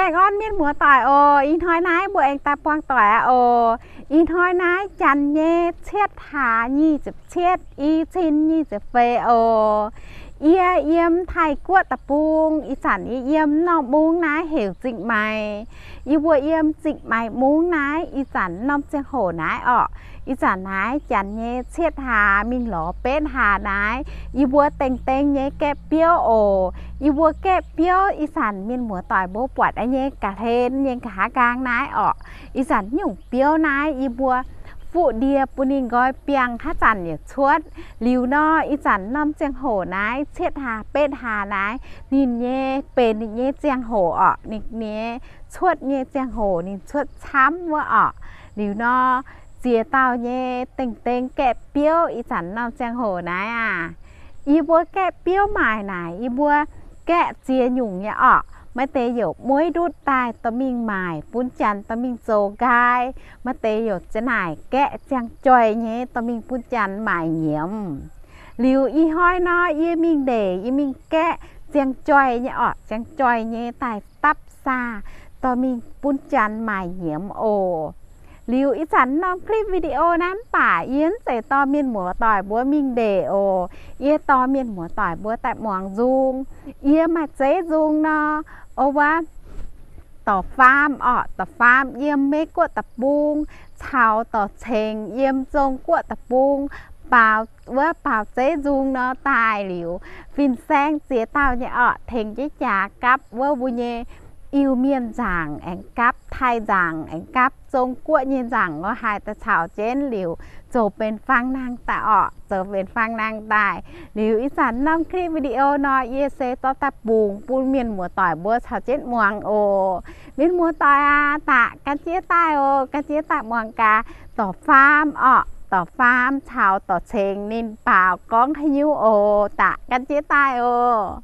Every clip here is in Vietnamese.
งอ้อนmiên mùa tỏi ồ in thôi nái bữa anh ta quang tỏi ồ in thôi nái chăn nhé chết hà nhi chụp chết y xin nhi chụp về ồ ia yếm thay quất tập buông y sản y yếm nó buông nái hiểu dịch mày y bữa yếm dịch mày buông nái y sản nông sen hổ nái ọ y sản nái chăn nhé chết hà mình lỏ bên hà nái y bữa tênh tênh nhé kẹp biếu ồ y bữa kẹp biếu y sản miên mùa tỏi bố quạt anh nhé cả thêm nhé cả gang nái ọ y sản nhung biếu nái y bữa phụ địaปุ่นิงก้อยเปียงข้าจันเนี่ยชวดลิวนออีจันน้ำเจียงโหนายเช็ดหาเป็ดหานายนินเย่เป็นนินเย่เจียงโหอ่ะนิเนี้ยชวดเย่เจียงโหนินชวดช้ำว่าอ่ะลิวนอเจียเต้าเย่เต็งเต็งแกะเปี้ยวอีจันน้ำเจียงโหนายอ่ะอีบัวแกะเปี้ยวหมายไหนอีบัวแกะเจียหยุ่งเนี่ยอ่ะมาเตยหยกมวยดูดตายตะมิงหมายปุ้นจันตะมิงโจกายมาเตยหยกจะไหนแกะจังจอยเงี้ยตะมิงปุ้นจันหมายเหนียมหลิวอีห้อยน้อยอีมิงเดอีมิงแกะจังจอยเนี่ยออกจังจอยเงี้ยตายตับซาตะมิงปุ้นจันหมายเหนียมโอลิวอีสันน้องคลิปวิดีโอน้ำป่าเอี้ยนใส่ตอเมียนหมัวต่อยบัวมิงเดโอเอี้ยตอเมียนหมัวต่อยบัวแต่หมวงจุงเอี้ยมาเจ๊จุงเนาะโอว่าต่อฟาร์มต่อฟาร์มเยี่ยมเมกวดตะปุงชาวต่อเชงเยี่ยมจงกวดตะปุงเปล่าว่าเปล่าเจ๊จุงเนาะตายหลิวฟินแซงเสียเต้าเนี่ยเทงเจ๊จ่ากับว่าบุญเยyêu miên giảng anh cắp thay giảng anh cắp trông cuộn nhiên giảng có hai ta chào chén liều chỗ bên phang năng tạ ọ chỗ bên phang năng tài liều ý sản năm clip video nói ye se to ta buông buôn miên mùa tỏi bữa chào chén muang ồ miên mùa tỏi tạ cá chia tai ồ cá chia tạ muang cá tỏ farm tỏ farm chào tỏ chèn nên bảo con hay nhiêu ồ tạ cá chia tai ồ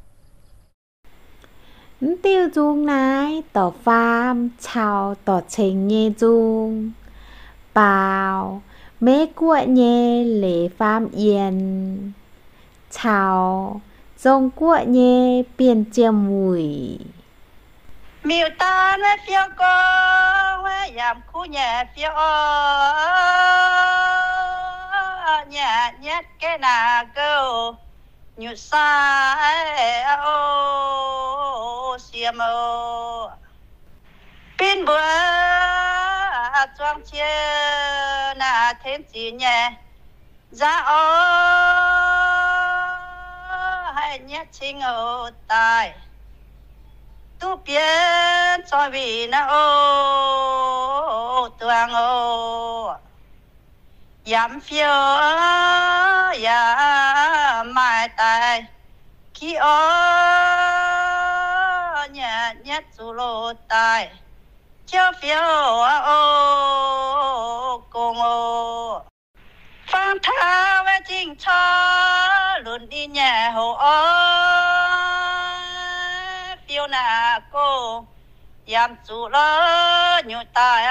tiêu dung nái tỏ farm chào tỏ trình nhê dung bào mê của nhê lễ farm yên chào dông của nhê biên chia mùi miêu ta nó phiêu con yam khu nhà phiêu nhà nhất cái nào câu nhụ sa ô xiêm ô pin bữa choang chia na thêm gì nhẹ ra ô hay nhất chinh ô tài tu biến cho vì na ô tuang ô yam phiêu ya mai tai khi ô nhà nhất dù lô tai cho phiêu ô cùng ô phong thao về chính cho luôn đi nhà hồ ô phiêu na cô yam dù lô nhu tai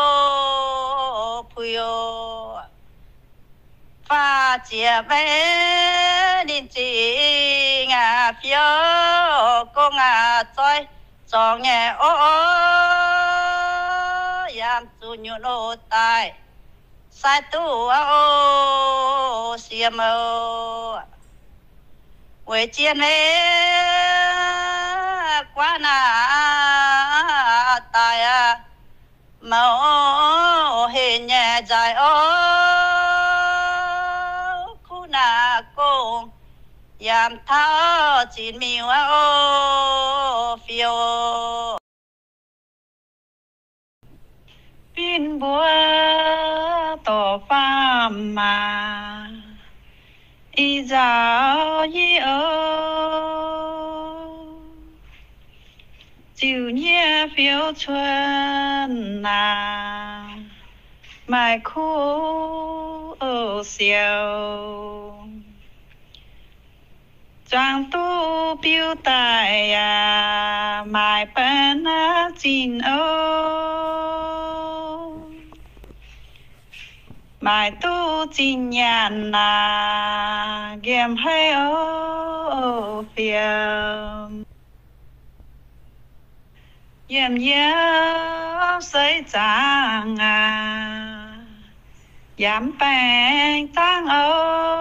ô phiêu pha chia bé nên chỉ ngà phiêu cô ngà chơi cho nghe ô yam tu nhu nô tai sai tu ô xiêm ô quê chiên lê quá na tai màu hình nhẹ dài ô yam thao chín miu ô phiêu pin búa tổ pha mà y giáo y ô chiều nhẹ phiêu xuân na mai khu ô xiêu trang tu biểu tài mai bên chín ô mai tu chín nhàn game hay ô phiền yếm yếm xây chàng yếm bèn tăng ô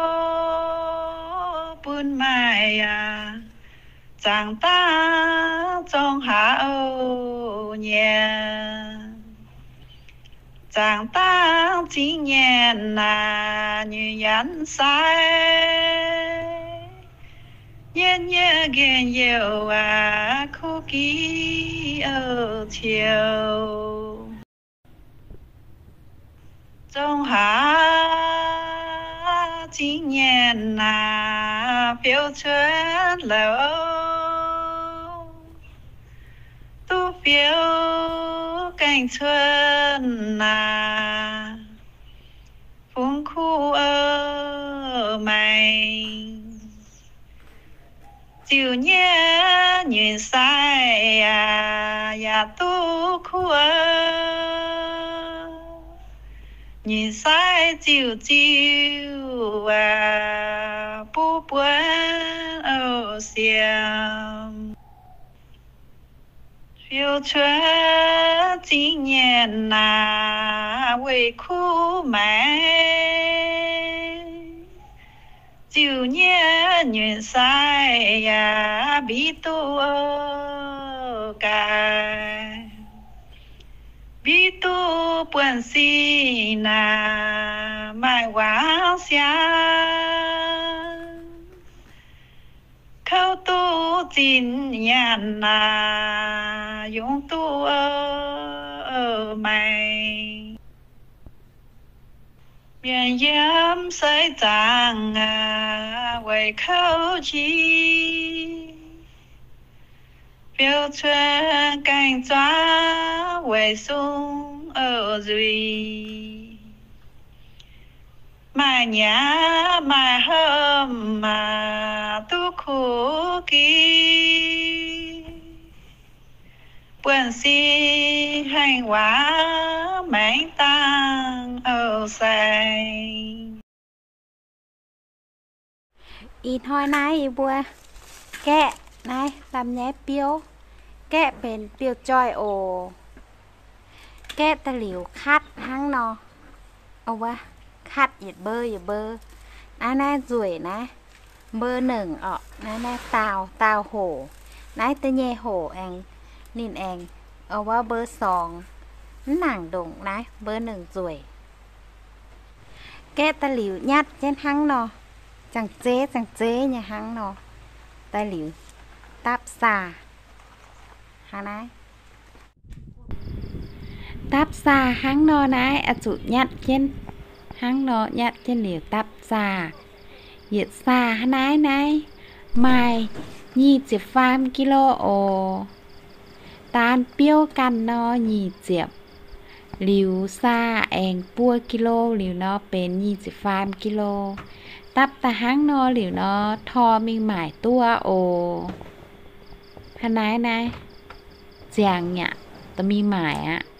bún mai chàng ta trong hạ ô nhẹ chàng ta chỉ nhẹ như yến sai yên nhớ ghen yêu khu ký ở chiều trong hạ chỉ nhẹ phiêu chuyến lâu tu phiêu cảnh xuân phun khu ở mày chiều nhé nhìn sai tu khu nhìn sai chiều chiều bu buồn ở xiêm phiêu chuyến chỉ nhện về khu mẹ chiều nhé nhìn sai bị tu cả bị tu buồn xì mai quá xa khâu tu chín nhàn dùng tu ở mày miền yếm xây chàng về khâu chi phiêu chuyến cảnh gió về sung ở dưới mai nhá mai hôm tu khu ký buồn si hành hóa mảnh tăng ở say ít thôi nàyอีบัวแกะนายลำไยเปียวแกะเป็นเปียวจอยโอแกะตะหลิวคัดทั้งนอเอาวะคัดอย่าเบอร์น่าสวยนะเบอร์หนึ่งออกน่าตาวโหนายตะเย่โหเองนินเองเอาว่าเบอร์สองหนังดงนะเบอร์หนึ่งสวยแกะตะหลิวยัดเช่นทั้งนอจังเจ๊nhà hắn nó tài liệu táp xà hàng này táp xà hắn nó này chủ nhặt trên hắn nó nhặt trên liều táp xà nhiệt xà hắn này mai nhị chiếc pham kilo ồ tan piêuกันnó nhị chiếc liều xa eng pua kilo liều nóเป็นnhị chiếc pham kiloตับตาหังนอหลิวนอทอมีหมายตัวโอพนายนะเจียงเนี่ยตะมีหมายอะ